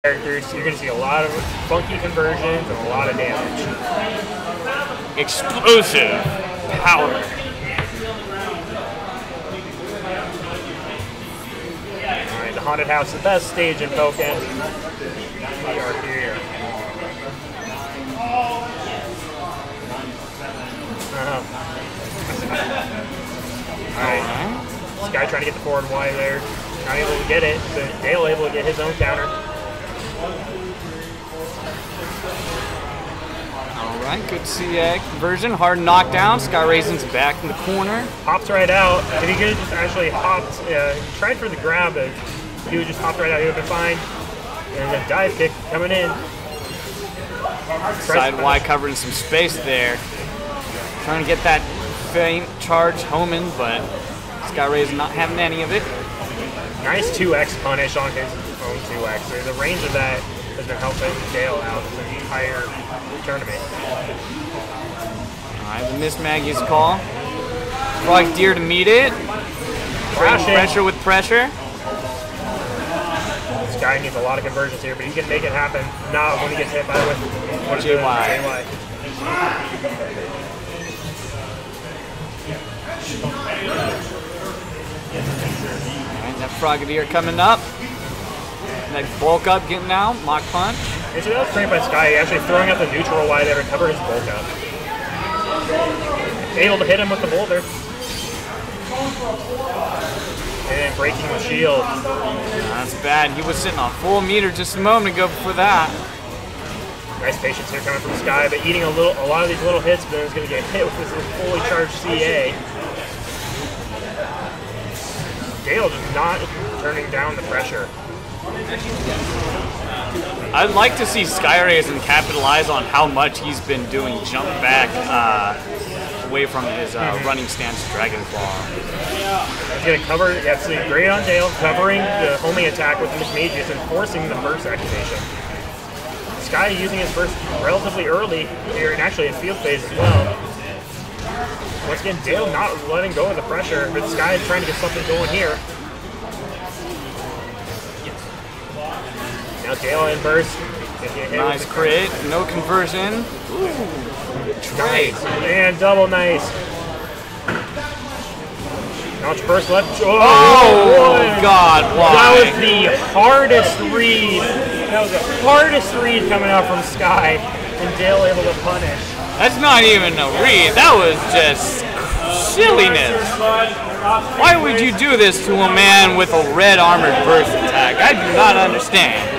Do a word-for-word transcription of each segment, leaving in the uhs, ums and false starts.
characters, you're going to see a lot of funky conversions and a lot of damage. Explosive power. Alright, the Haunted House, the best stage in Pokken. We are here. Uh-huh. Alright, Sky trying to get the forward Y there. Not able to get it, but Dale able to get his own counter. Alright, good C A conversion. Hard knockdown. SkyRasen's back in the corner. Hops right out. If he could have just actually hopped, uh, he tried for the grab, but if he would just hopped right out, he would have been fine. And the dive kick coming in. Side Y covering some space there. Trying to get that faint charge homing, but SkyRasen not having any of it. Nice two X punish on his own two X. The range of that has been helping Dale out the entire tournament. Alright, the Miss Maggie's call. Frog Deer to meet it. Trading pressure with pressure. This guy needs a lot of conversions here, but he can make it happen. Not when he gets hit by with J Y. J Y. Alright, that Frogadier coming up. That bulk up getting out. Mock punch. And so that was great by Sky, actually throwing out the neutral Y there to cover his bulk up. Able to hit him with the boulder. And breaking the shield. That's bad. He was sitting on full meter just a moment ago before that. Nice patience here coming from Sky, but eating a little, a lot of these little hits, but then he's going to get hit with this fully charged C A. Dale just not turning down the pressure. I'd like to see SkyRasen capitalize on how much he's been doing jump back uh, away from his uh, running stance Dragon Claw. He's going to cover, yeah, so great on Dale, covering the homing attack with Mismagius and forcing the burst activation. Sky using his burst relatively early here, and actually in field phase as well. Once again, Dale not letting go of the pressure, but Sky is trying to get something going here. Now Dale in burst. Nice crit, no conversion. Ooh, nice, and double nice. Now it's burst left. Oh, oh God, why? That was the hardest read. That was the hardest read coming out from Sky, and Dale able to punish. That's not even a read. That was just silliness. Why would you do this to a man with a red armored burst attack? I do not understand.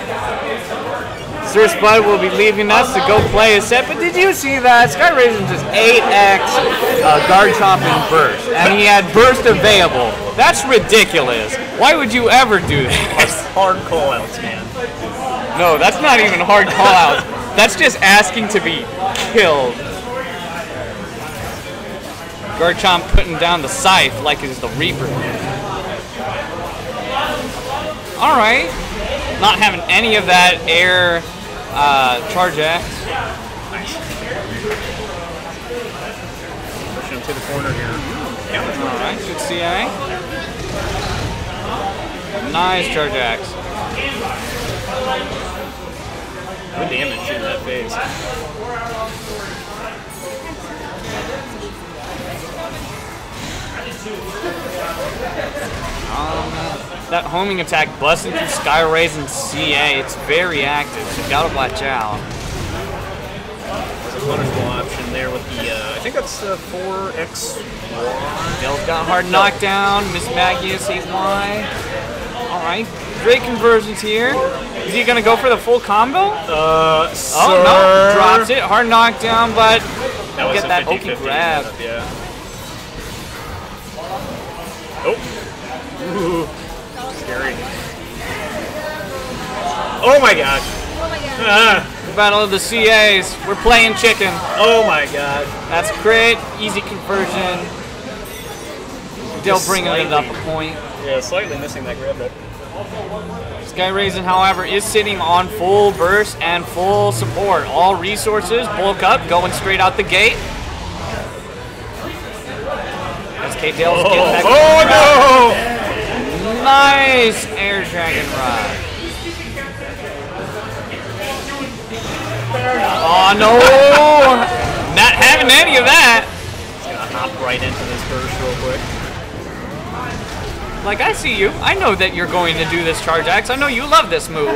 Sir Spud will be leaving us to go play a set, but did you see that? SkyRasen just eight X uh, Garchomp in burst, and he had burst available. That's ridiculous. Why would you ever do this? Hard callouts, man. No, that's not even hard callouts. That's just asking to be killed. Garchomp putting down the scythe like it's the Reaper. Alright. Not having any of that air uh, charge X. Nice. Push him to the corner here. Alright, good C A. Nice charge X. Good damage in that phase. Um, that homing attack busting through SkyRasen's C A, it's very active, so you gotta watch out. There's a punishable option there with the, uh, I think that's the four X Y. Dale's got hard knockdown, Miss Maggie's eight Y. Alright, great conversions here. Is he gonna go for the full combo? Uh, Oh, no, drops it, hard knockdown, but that get that Oki grab. Up, yeah. Oh. Ooh. Scary. Oh my gosh. Oh my god. Ah. The battle of the C As. We're playing chicken. Oh my god. That's crit, easy conversion. Dale bringing it up a point. Yeah, slightly missing that grab there. SkyRasen, however, is sitting on full burst and full support. All resources, bulk up, going straight out the gate. SKDale's Oh, getting that. oh no! Nice air dragon ride. Oh, no! Not having any of that. He's gonna hop right into this burst real quick. Like, I see you. I know that you're going to do this Charge Axe. I know you love this move.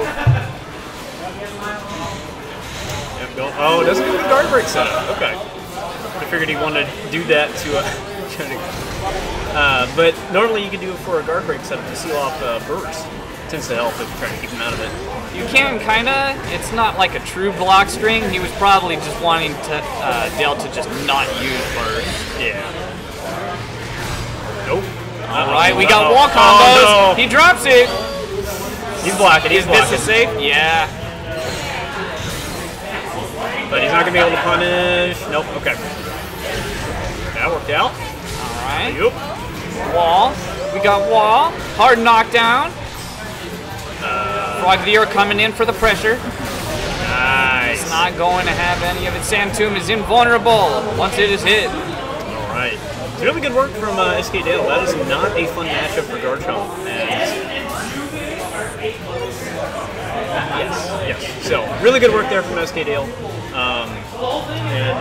Yep, go. Oh, it doesn't do the guard break setup. Okay. I figured he wanted to do that to uh, try to, uh, but normally you can do it for a guard break setup to seal off uh, burst. It tends to help if you try to keep him out of it. You can kinda. It's not like a true block string. He was probably just wanting to uh, Dale to just not use burst. Yeah. Nope. All right, we got wall combos. Oh, no. He drops it. He's blocking. He's Is blocking. this a safe? Yeah. But he's not gonna be able to punish. Nope. Okay. That worked out. All right. Yep. Wall. We got wall. Hard knockdown. Uh, Frogadier coming in for the pressure. nice. It's not going to have any of it. Sandtomb is invulnerable once it is hit. All right. It's really good work from uh, SKDale. That is not a fun matchup for Garchomp. And yes, yes. So really good work there from SKDale. Um, and